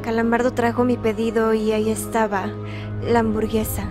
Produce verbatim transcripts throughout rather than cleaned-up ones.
Calamardo trajo mi pedido y ahí estaba, la hamburguesa.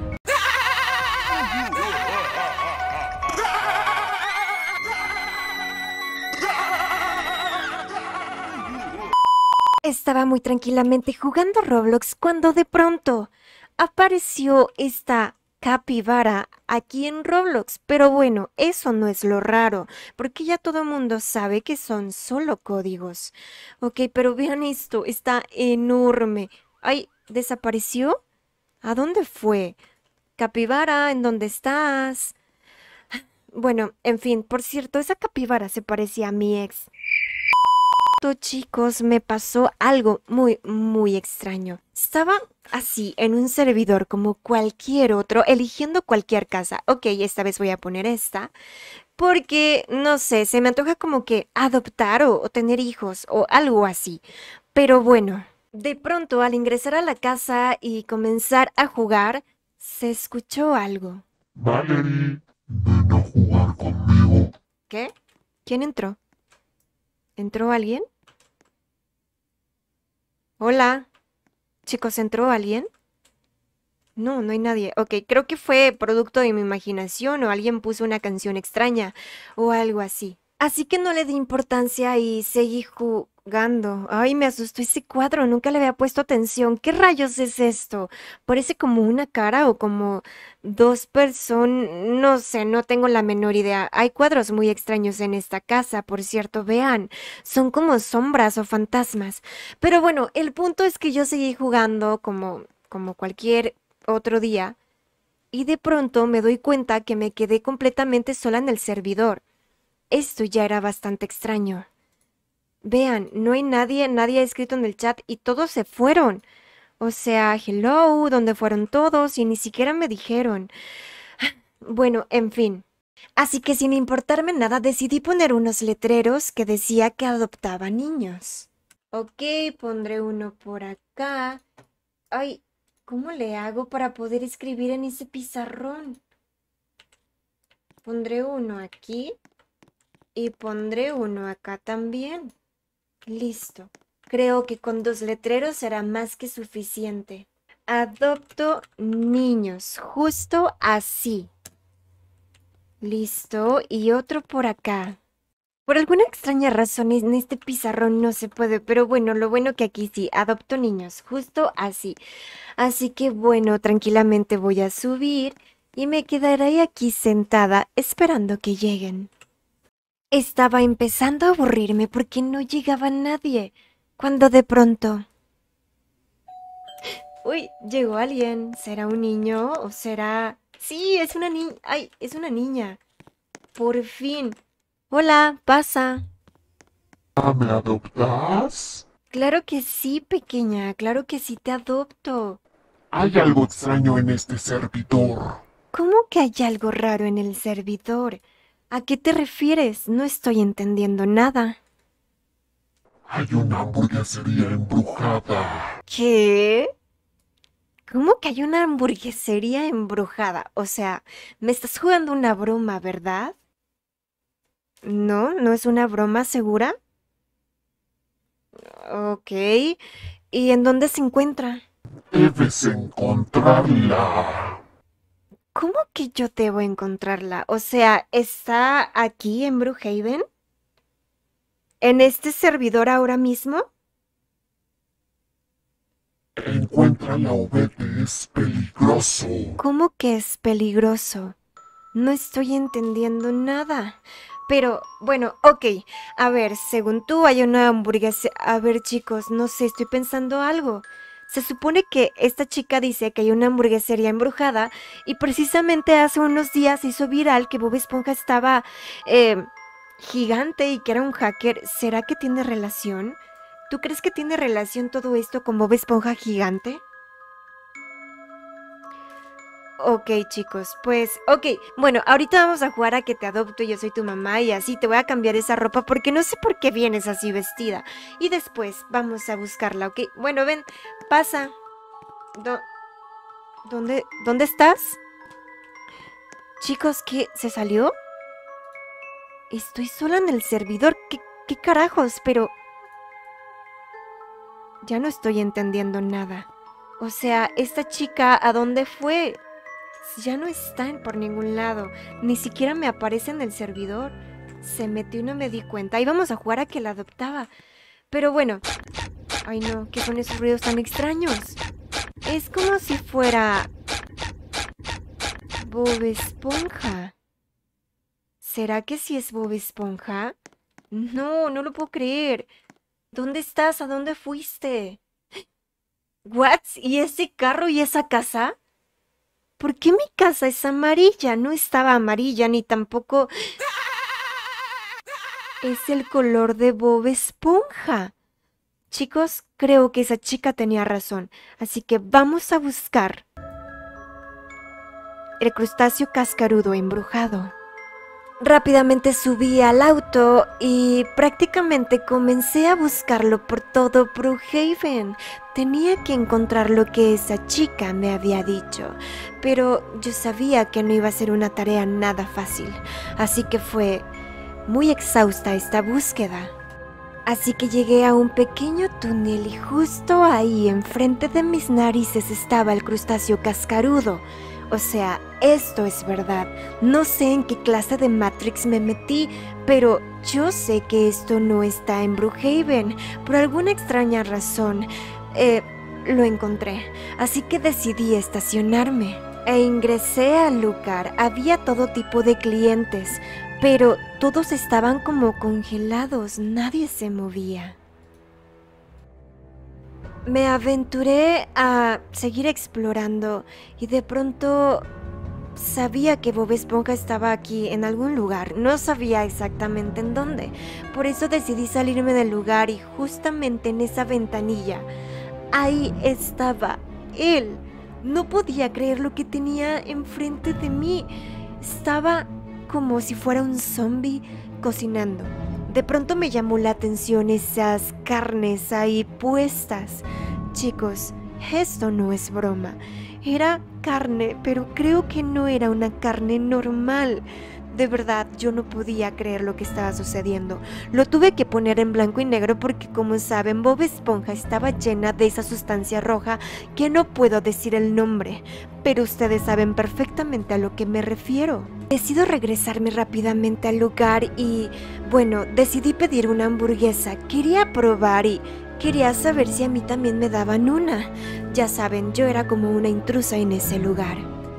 Estaba muy tranquilamente jugando Roblox cuando de pronto apareció esta capibara aquí en Roblox. Pero bueno, eso no es lo raro, porque ya todo el mundo sabe que son solo códigos. Ok, pero vean esto, está enorme. Ay, ¿desapareció? ¿A dónde fue? Capibara, ¿en dónde estás? Bueno, en fin, por cierto, esa capibara se parecía a mi ex. Chicos, me pasó algo muy, muy extraño. Estaba así en un servidor como cualquier otro, eligiendo cualquier casa. Ok, esta vez voy a poner esta, porque, no sé, se me antoja como que adoptar o, o tener hijos o algo así. Pero bueno, de pronto al ingresar a la casa y comenzar a jugar, se escuchó algo. Valerie, ven a jugar conmigo. ¿Qué? ¿Quién entró? ¿Entró alguien? Hola. Chicos, ¿entró alguien? No, no hay nadie. Ok, creo que fue producto de mi imaginación o alguien puso una canción extraña o algo así. Así que no le di importancia y seguí jugando. Ay, me asustó ese cuadro, nunca le había puesto atención. ¿Qué rayos es esto? Parece como una cara o como dos personas. No sé, no tengo la menor idea. Hay cuadros muy extraños en esta casa, por cierto, vean. Son como sombras o fantasmas. Pero bueno, el punto es que yo seguí jugando como, como cualquier otro día, y de pronto me doy cuenta que me quedé completamente sola en el servidor. Esto ya era bastante extraño. Vean, no hay nadie, nadie ha escrito en el chat y todos se fueron. O sea, hello, ¿dónde fueron todos? Y ni siquiera me dijeron. Bueno, en fin. Así que sin importarme nada decidí poner unos letreros que decía que adoptaba niños. Ok, pondré uno por acá. Ay, ¿cómo le hago para poder escribir en ese pizarrón? Pondré uno aquí y pondré uno acá también. Listo. Creo que con dos letreros será más que suficiente. Adopto niños, justo así. Listo. Y otro por acá. Por alguna extraña razón en este pizarrón no se puede, pero bueno, lo bueno que aquí sí, adopto niños, justo así. Así que bueno, tranquilamente voy a subir y me quedaré aquí sentada esperando que lleguen. Estaba empezando a aburrirme porque no llegaba nadie, cuando de pronto... Uy, llegó alguien. ¿Será un niño o será...? Sí, es una niña. Ay, es una niña. Por fin. Hola, pasa. Ah, ¿me adoptas? Claro que sí, pequeña, claro que sí te adopto. Hay algo extraño en este servidor. ¿Cómo que hay algo raro en el servidor? ¿A qué te refieres? No estoy entendiendo nada. Hay una hamburguesería embrujada. ¿Qué? ¿Cómo que hay una hamburguesería embrujada? O sea, me estás jugando una broma, ¿verdad? No, ¿no es una broma segura? Ok. ¿Y en dónde se encuentra? Debes encontrarla. ¿Cómo que yo debo encontrarla? O sea, ¿está aquí en Brookhaven? ¿En este servidor ahora mismo? Encuéntrala o vete, es peligroso. ¿Cómo que es peligroso? No estoy entendiendo nada. Pero, bueno, ok. A ver, según tú hay una hamburguesa... A ver, chicos, no sé, estoy pensando algo. Se supone que esta chica dice que hay una hamburguesería embrujada y precisamente hace unos días hizo viral que Bob Esponja estaba eh, gigante y que era un hacker. ¿Será que tiene relación? ¿Tú crees que tiene relación todo esto con Bob Esponja gigante? Ok, chicos, pues, ok, bueno, ahorita vamos a jugar a que te adopto y yo soy tu mamá y así te voy a cambiar esa ropa porque no sé por qué vienes así vestida. Y después vamos a buscarla, ¿ok? Bueno, ven, pasa. Do- ¿Dónde, dónde estás? Chicos, ¿qué? ¿Se salió? Estoy sola en el servidor, ¿qué, qué carajos? Pero... Ya no estoy entendiendo nada. O sea, esta chica, ¿a dónde fue? Ya no está en por ningún lado. Ni siquiera me aparece en el servidor. Se metió y no me di cuenta. Íbamos a jugar a que la adoptaba. Pero bueno. Ay no, ¿qué son esos ruidos tan extraños? Es como si fuera... Bob Esponja. ¿Será que sí es Bob Esponja? No, no lo puedo creer. ¿Dónde estás? ¿A dónde fuiste? ¿What? ¿Y ese carro y esa casa? ¿Por qué mi casa es amarilla? No estaba amarilla ni tampoco... Es el color de Bob Esponja. Chicos, creo que esa chica tenía razón, así que vamos a buscar el crustáceo cascarudo embrujado. Rápidamente subí al auto y prácticamente comencé a buscarlo por todo Brookhaven. Tenía que encontrar lo que esa chica me había dicho, pero yo sabía que no iba a ser una tarea nada fácil, así que fue muy exhausta esta búsqueda. Así que llegué a un pequeño túnel y justo ahí, enfrente de mis narices, estaba el crustáceo cascarudo. O sea, esto es verdad. No sé en qué clase de Matrix me metí, pero yo sé que esto no está en Brookhaven. Por alguna extraña razón, eh, lo encontré. Así que decidí estacionarme. E ingresé al lugar. Había todo tipo de clientes, pero todos estaban como congelados. Nadie se movía. Me aventuré a seguir explorando y de pronto sabía que Bob Esponja estaba aquí en algún lugar. No sabía exactamente en dónde. Por eso decidí salirme del lugar y justamente en esa ventanilla, ahí estaba él. No podía creer lo que tenía enfrente de mí. Estaba como si fuera un zombie cocinando. De pronto me llamó la atención esas carnes ahí puestas. Chicos, esto no es broma. Era carne, pero creo que no era una carne normal. De verdad, yo no podía creer lo que estaba sucediendo. Lo tuve que poner en blanco y negro porque, como saben, Bob Esponja estaba llena de esa sustancia roja que no puedo decir el nombre, pero ustedes saben perfectamente a lo que me refiero. Decido regresarme rápidamente al lugar y, bueno, decidí pedir una hamburguesa. Quería probar y quería saber si a mí también me daban una. Ya saben, yo era como una intrusa en ese lugar.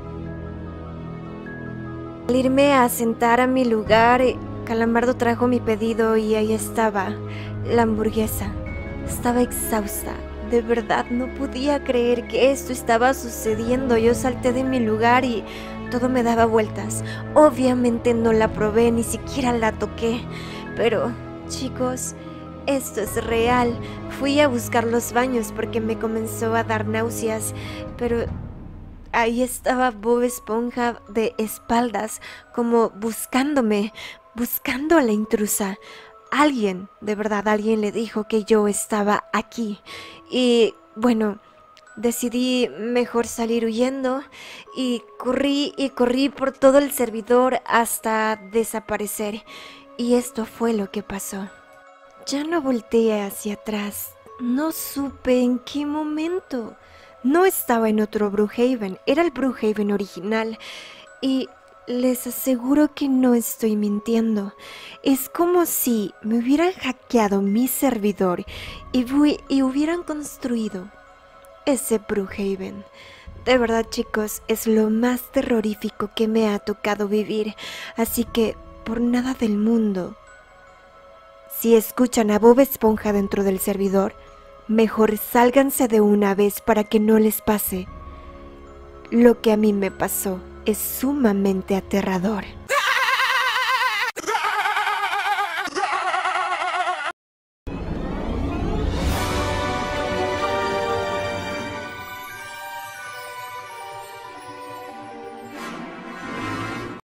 Al irme a sentar a mi lugar, Calamardo trajo mi pedido y ahí estaba, la hamburguesa. Estaba exhausta, de verdad no podía creer que esto estaba sucediendo. Yo salté de mi lugar y todo me daba vueltas. Obviamente no la probé, ni siquiera la toqué. Pero, chicos, esto es real. Fui a buscar los baños porque me comenzó a dar náuseas, pero... ahí estaba Bob Esponja de espaldas, como buscándome, buscando a la intrusa. Alguien, de verdad, alguien le dijo que yo estaba aquí. Y, bueno, decidí mejor salir huyendo y corrí y corrí por todo el servidor hasta desaparecer. Y esto fue lo que pasó. Ya no volteé hacia atrás. No supe en qué momento. No estaba en otro Brookhaven, era el Brookhaven original y les aseguro que no estoy mintiendo. Es como si me hubieran hackeado mi servidor y, y hubieran construido ese Brookhaven. De verdad, chicos, es lo más terrorífico que me ha tocado vivir, así que por nada del mundo, si escuchan a Bob Esponja dentro del servidor, mejor sálganse de una vez para que no les pase lo que a mí me pasó. Es sumamente aterrador.